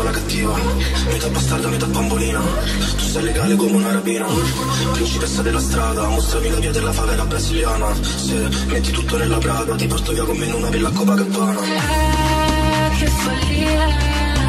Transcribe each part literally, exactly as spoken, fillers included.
sola cattiva, metà bastarda, metà bambolina. Tu sei legale come una rapina, principessa della strada, mostrami la via della favela brasiliana. Se metti tutto nella Prada, ti porto via con me in una villa a Copacabana. Ah, che follia.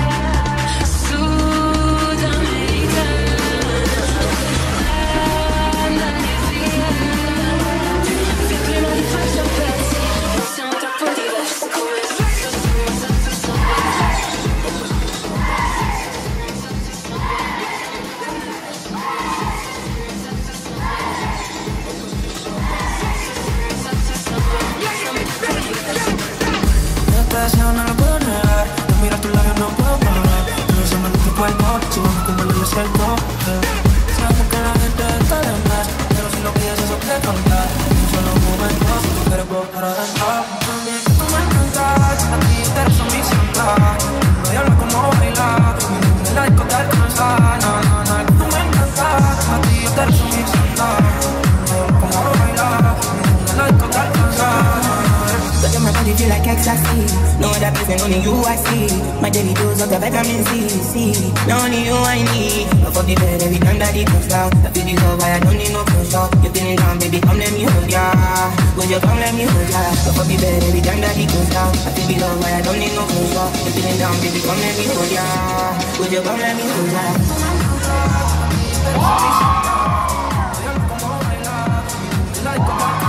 No lo puedo negar, no miro a tus labios, no puedo parar. No se me tu cuerpo, si vamos como no lo siento. Sabemos que la gente está de más, pero si lo pides eso te contar. En solo momentos, si tú quieres puedo para adentrar. También que tú me encantas, a ti te rezo mi santa. No hay hablar como bailar, en la discoteca cansada. No, no, no, que tú me encantas, a ti yo te rezo mi santa. No hay hablar como bailar, en la discoteca cansada. But my body feel like ecstasy. No other person, only you I see. My daily dose of the vitamin C, C. Now only you I need. I fuck the bed every time that it goes down. I feel the love, I don't need no closure. You feeling down, baby, come let me hold ya. Would you come let me hold ya? I fuck the bed every time that it goes down. I feel the love, I don't need no closure. You feeling down, baby, come let me hold ya. Would you come let me hold ya? Like